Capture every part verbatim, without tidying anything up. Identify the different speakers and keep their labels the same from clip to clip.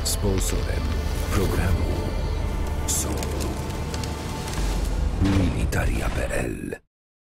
Speaker 1: Sponsorem programu są Militaria kropka pe el.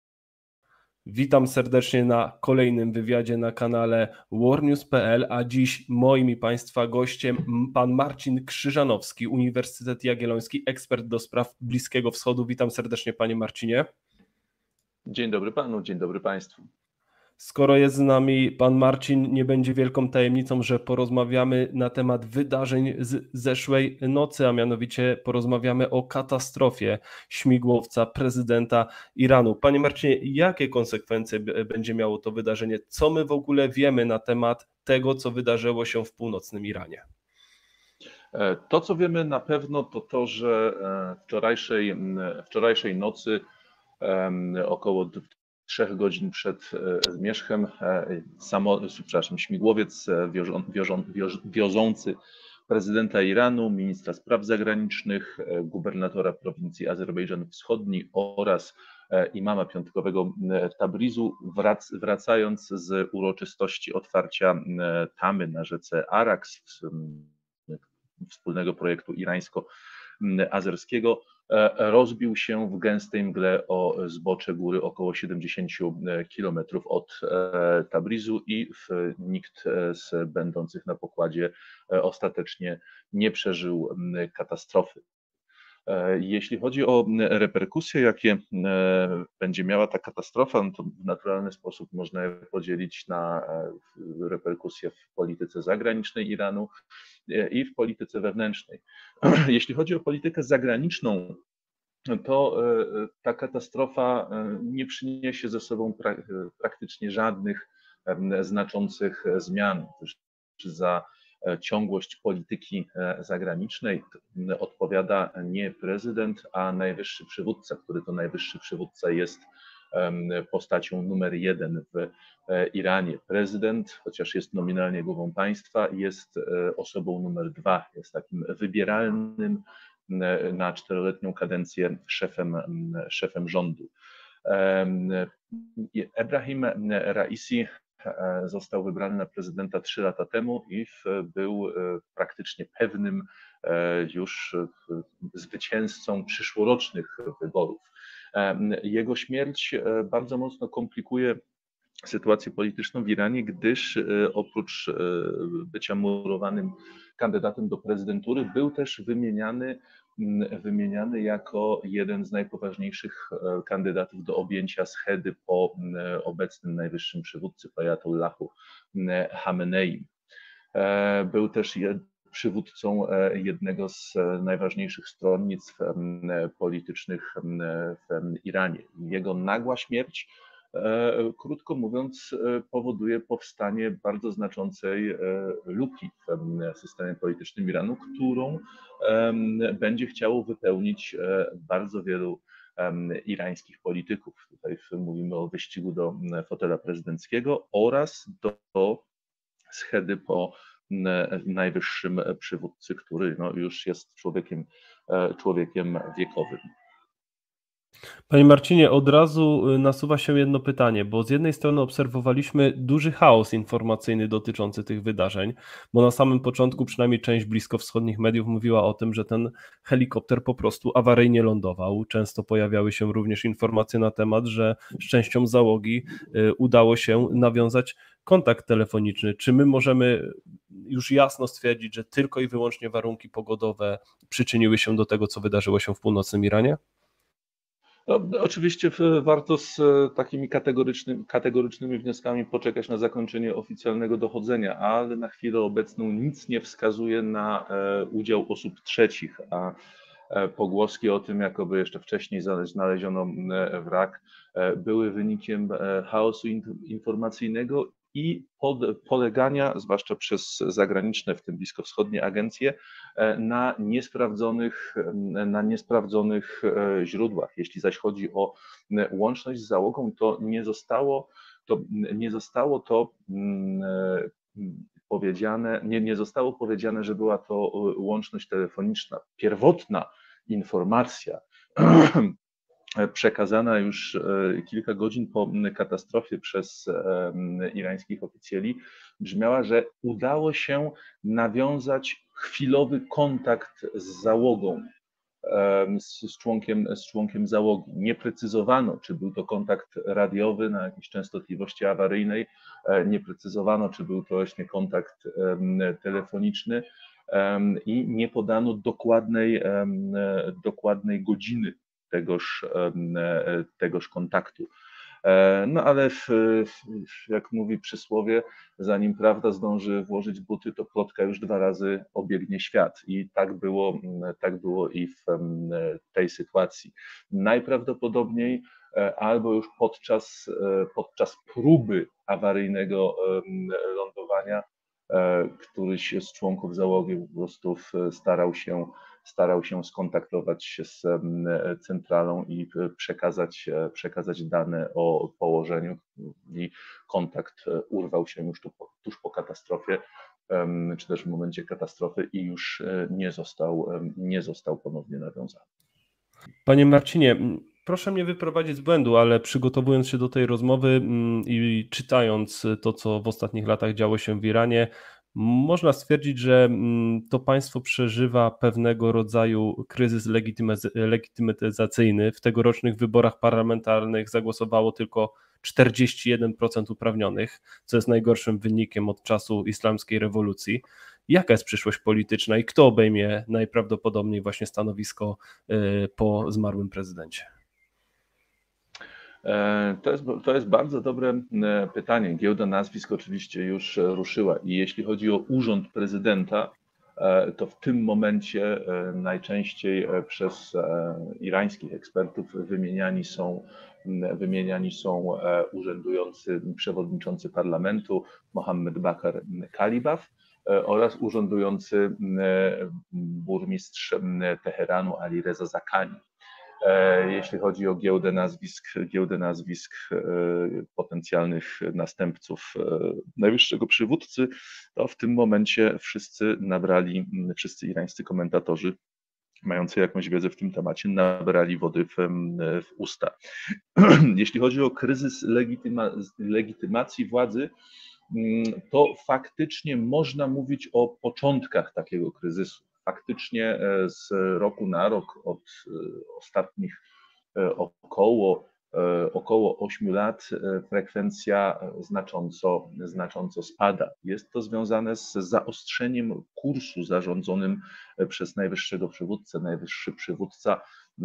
Speaker 2: Witam serdecznie na kolejnym wywiadzie na kanale warnews kropka pe el, a dziś moim i Państwa gościem pan Marcin Krzyżanowski, Uniwersytet Jagielloński, ekspert do spraw Bliskiego Wschodu. Witam serdecznie, panie Marcinie.
Speaker 3: Dzień dobry panu, dzień dobry państwu.
Speaker 2: Skoro jest z nami pan Marcin, nie będzie wielką tajemnicą, że porozmawiamy na temat wydarzeń z zeszłej nocy, a mianowicie porozmawiamy o katastrofie śmigłowca prezydenta Iranu. Panie Marcinie, jakie konsekwencje będzie miało to wydarzenie? Co my w ogóle wiemy na temat tego, co wydarzyło się w północnym Iranie?
Speaker 3: To, co wiemy na pewno, to to, że wczorajszej, wczorajszej nocy około trzech godzin przed zmierzchem samo, przepraszam, śmigłowiec wiożą, wiożą, wiozący prezydenta Iranu, ministra spraw zagranicznych, gubernatora prowincji Azerbejdżan Wschodni oraz imama piątkowego Tabrizu, wrac, wracając z uroczystości otwarcia tamy na rzece Araks, wspólnego projektu irańsko-azerskiego, rozbił się w gęstej mgle o zbocze góry około siedemdziesiąt kilometrów od Tabrizu i nikt z będących na pokładzie ostatecznie nie przeżył katastrofy. Jeśli chodzi o reperkusje, jakie będzie miała ta katastrofa, no to w naturalny sposób można je podzielić na reperkusje w polityce zagranicznej Iranu i w polityce wewnętrznej. Jeśli chodzi o politykę zagraniczną, to ta katastrofa nie przyniesie ze sobą praktycznie żadnych znaczących zmian. Za ciągłość polityki zagranicznej odpowiada nie prezydent, a najwyższy przywódca, który to najwyższy przywódca jest postacią numer jeden w Iranie. Prezydent, chociaż jest nominalnie głową państwa, jest osobą numer dwa, jest takim wybieralnym na czteroletnią kadencję szefem, szefem rządu. Ebrahim Raisi został wybrany na prezydenta trzy lata temu i był praktycznie pewnym już zwycięzcą przyszłorocznych wyborów. Jego śmierć bardzo mocno komplikuje sytuację polityczną w Iranie, gdyż oprócz bycia murowanym kandydatem do prezydentury był też wymieniany, wymieniany jako jeden z najpoważniejszych kandydatów do objęcia schedy po obecnym najwyższym przywódcy Ajatollahu Hamenei. Był też przywódcą jednego z najważniejszych stronnictw politycznych w Iranie. Jego nagła śmierć, krótko mówiąc, powoduje powstanie bardzo znaczącej luki w systemie politycznym Iranu, którą będzie chciało wypełnić bardzo wielu irańskich polityków. Tutaj mówimy o wyścigu do fotela prezydenckiego oraz do schedy po najwyższym przywódcy, który no już jest człowiekiem, człowiekiem wiekowym.
Speaker 2: Panie Marcinie, od razu nasuwa się jedno pytanie, bo z jednej strony obserwowaliśmy duży chaos informacyjny dotyczący tych wydarzeń, bo na samym początku przynajmniej część bliskowschodnich mediów mówiła o tym, że ten helikopter po prostu awaryjnie lądował. Często pojawiały się również informacje na temat, że z częścią załogi udało się nawiązać kontakt telefoniczny. Czy my możemy już jasno stwierdzić, że tylko i wyłącznie warunki pogodowe przyczyniły się do tego, co wydarzyło się w północnym Iranie?
Speaker 3: No, oczywiście warto z takimi kategorycznymi, kategorycznymi wnioskami poczekać na zakończenie oficjalnego dochodzenia, ale na chwilę obecną nic nie wskazuje na udział osób trzecich, a pogłoski o tym, jakoby jeszcze wcześniej znaleziono wrak, były wynikiem chaosu informacyjnego i pod, polegania, zwłaszcza przez zagraniczne, w tym bliskowschodnie agencje, na niesprawdzonych, na niesprawdzonych źródłach. Jeśli zaś chodzi o łączność z załogą, to nie zostało to, nie zostało to powiedziane, nie, nie zostało powiedziane, że była to łączność telefoniczna. Pierwotna informacja przekazana już kilka godzin po katastrofie przez irańskich oficjeli brzmiała, że udało się nawiązać chwilowy kontakt z załogą, z, z, członkiem, z członkiem załogi. Nie precyzowano, czy był to kontakt radiowy na jakiejś częstotliwości awaryjnej, nie precyzowano, czy był to właśnie kontakt telefoniczny i nie podano dokładnej, dokładnej godziny tegoż, tegoż kontaktu. No ale w, jak mówi przysłowie, zanim prawda zdąży włożyć buty, to plotka już dwa razy obiegnie świat. I tak było, tak było i w tej sytuacji. Najprawdopodobniej albo już podczas, podczas próby awaryjnego lądowania któryś z członków załogi po prostu starał się starał się skontaktować się z centralą i przekazać, przekazać dane o położeniu i kontakt urwał się już tu, tuż po katastrofie, czy też w momencie katastrofy i już nie został, nie został ponownie nawiązany.
Speaker 2: Panie Marcinie, proszę mnie wyprowadzić z błędu, ale przygotowując się do tej rozmowy i czytając to, co w ostatnich latach działo się w Iranie, można stwierdzić, że to państwo przeżywa pewnego rodzaju kryzys legitymacyjny. W tegorocznych wyborach parlamentarnych zagłosowało tylko czterdzieści jeden procent uprawnionych, co jest najgorszym wynikiem od czasu islamskiej rewolucji. Jaka jest przyszłość polityczna i kto obejmie najprawdopodobniej właśnie stanowisko po zmarłym prezydencie?
Speaker 3: To jest, to jest bardzo dobre pytanie. Giełda nazwisk oczywiście już ruszyła i jeśli chodzi o urząd prezydenta, to w tym momencie najczęściej przez irańskich ekspertów wymieniani są, wymieniani są urzędujący przewodniczący parlamentu Mohammed Bakr Kalibaf oraz urzędujący burmistrz Teheranu Ali Reza Zakani. Jeśli chodzi o giełdę nazwisk, giełdę nazwisk potencjalnych następców najwyższego przywódcy, to w tym momencie wszyscy nabrali, wszyscy irańscy komentatorzy mający jakąś wiedzę w tym temacie nabrali wody w, w usta. Jeśli chodzi o kryzys legityma, legitymacji władzy, to faktycznie można mówić o początkach takiego kryzysu. Faktycznie z roku na rok od ostatnich około, około ośmiu lat frekwencja znacząco, znacząco spada. Jest to związane z zaostrzeniem kursu zarządzonym przez najwyższego przywódcę. Najwyższy przywódca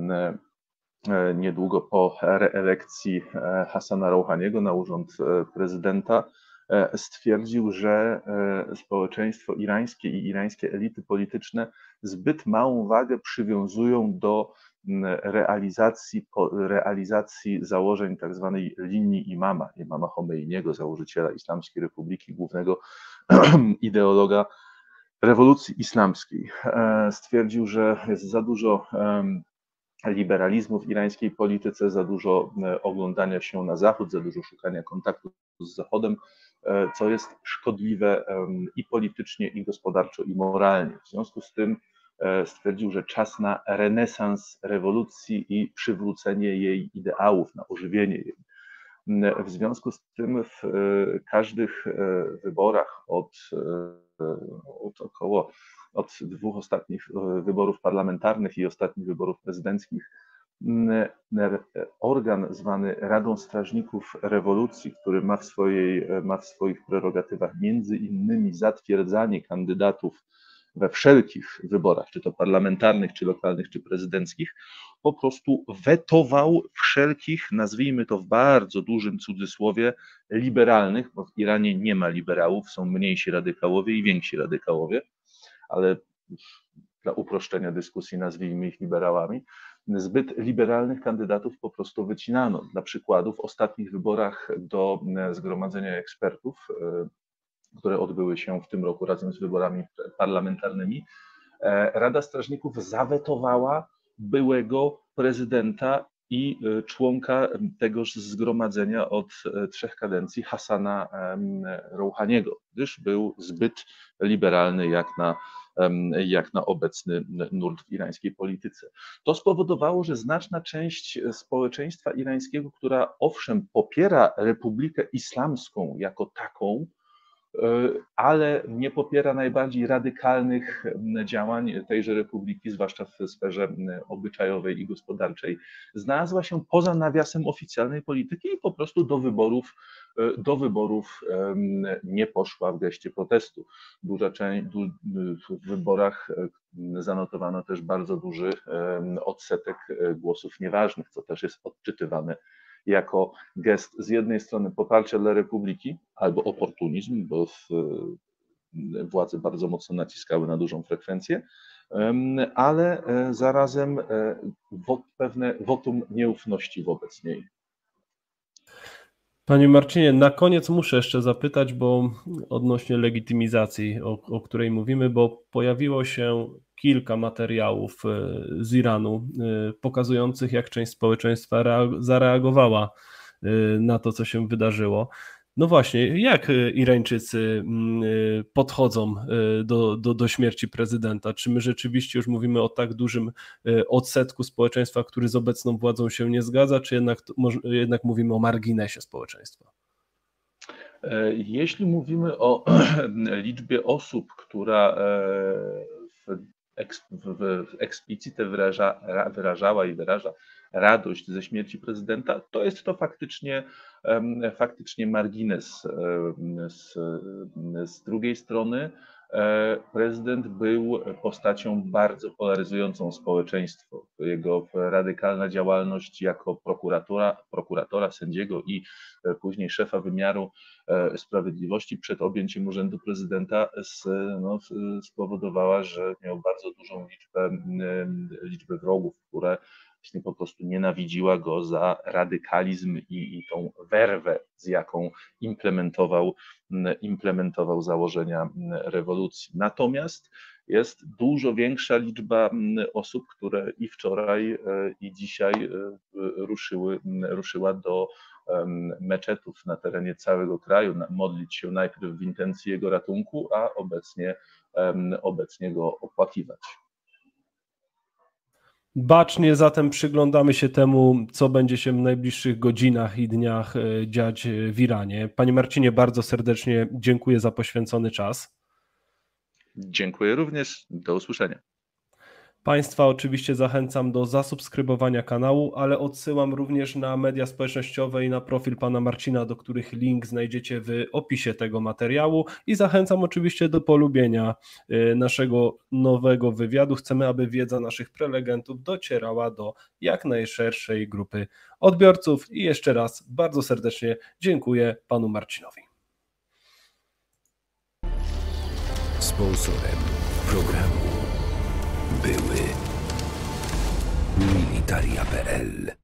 Speaker 3: niedługo po reelekcji Hasana Rouhaniego na urząd prezydenta stwierdził, że społeczeństwo irańskie i irańskie elity polityczne zbyt małą wagę przywiązują do realizacji, realizacji założeń tak zwanej linii imama, imama Chomeiniego, założyciela Islamskiej Republiki, głównego ideologa rewolucji islamskiej. Stwierdził, że jest za dużo liberalizmu w irańskiej polityce, za dużo oglądania się na zachód, za dużo szukania kontaktu z Zachodem, co jest szkodliwe i politycznie, i gospodarczo, i moralnie. W związku z tym stwierdził, że czas na renesans rewolucji i przywrócenie jej ideałów, na ożywienie jej. W związku z tym w każdych wyborach od, od około od dwóch ostatnich wyborów parlamentarnych i ostatnich wyborów prezydenckich organ zwany Radą Strażników Rewolucji, który ma w, swojej, ma w swoich prerogatywach między innymi zatwierdzanie kandydatów we wszelkich wyborach, czy to parlamentarnych, czy lokalnych, czy prezydenckich, po prostu wetował wszelkich, nazwijmy to w bardzo dużym cudzysłowie, liberalnych, bo w Iranie nie ma liberałów, są mniejsi radykałowie i więksi radykałowie, ale dla uproszczenia dyskusji nazwijmy ich liberałami, zbyt liberalnych kandydatów po prostu wycinano. Dla przykładu w ostatnich wyborach do Zgromadzenia Ekspertów, które odbyły się w tym roku razem z wyborami parlamentarnymi, Rada Strażników zawetowała byłego prezydenta i członka tegoż zgromadzenia od trzech kadencji, Hasana Rouhaniego, gdyż był zbyt liberalny jak na, jak na obecny nurt w irańskiej polityce. To spowodowało, że znaczna część społeczeństwa irańskiego, która owszem popiera Republikę Islamską jako taką, ale nie popiera najbardziej radykalnych działań tejże republiki, zwłaszcza w sferze obyczajowej i gospodarczej. Znalazła się poza nawiasem oficjalnej polityki i po prostu do wyborów, do wyborów nie poszła w geście protestu. Duża część, w wyborach zanotowano też bardzo duży odsetek głosów nieważnych, co też jest odczytywane jako gest z jednej strony poparcia dla republiki albo oportunizm, bo władze bardzo mocno naciskały na dużą frekwencję, ale zarazem pewne wotum nieufności wobec niej.
Speaker 2: Panie Marcinie, na koniec muszę jeszcze zapytać, bo odnośnie legitymizacji, o, o której mówimy, bo pojawiło się kilka materiałów z Iranu pokazujących, jak część społeczeństwa zareagowała na to, co się wydarzyło. No właśnie, jak Irańczycy podchodzą do, do, do śmierci prezydenta? Czy my rzeczywiście już mówimy o tak dużym odsetku społeczeństwa, który z obecną władzą się nie zgadza, czy jednak, jednak mówimy o marginesie społeczeństwa?
Speaker 3: Jeśli mówimy o liczbie osób, która w, w eksplicite wyraża, wyrażała i wyraża radość ze śmierci prezydenta, to jest to faktycznie, faktycznie margines. Z, z drugiej strony prezydent był postacią bardzo polaryzującą społeczeństwo. Jego radykalna działalność jako prokuratora, prokuratora, sędziego i później szefa wymiaru sprawiedliwości przed objęciem urzędu prezydenta no, spowodowała, że miał bardzo dużą liczbę, liczbę wrogów, które właśnie po prostu nienawidziła go za radykalizm i, i tą werwę, z jaką implementował, implementował założenia rewolucji. Natomiast jest dużo większa liczba osób, które i wczoraj, i dzisiaj ruszyły, ruszyła do meczetów na terenie całego kraju, modlić się najpierw w intencji jego ratunku, a obecnie, obecnie go opłakiwać.
Speaker 2: Bacznie zatem przyglądamy się temu, co będzie się w najbliższych godzinach i dniach dziać w Iranie. Panie Marcinie, bardzo serdecznie dziękuję za poświęcony czas.
Speaker 3: Dziękuję również. Do usłyszenia.
Speaker 2: Państwa oczywiście zachęcam do zasubskrybowania kanału, ale odsyłam również na media społecznościowe i na profil pana Marcina, do których link znajdziecie w opisie tego materiału, i zachęcam oczywiście do polubienia naszego nowego wywiadu. Chcemy, aby wiedza naszych prelegentów docierała do jak najszerszej grupy odbiorców i jeszcze raz bardzo serdecznie dziękuję panu Marcinowi.
Speaker 1: Sponsorem programu były Militaria kropka pe el.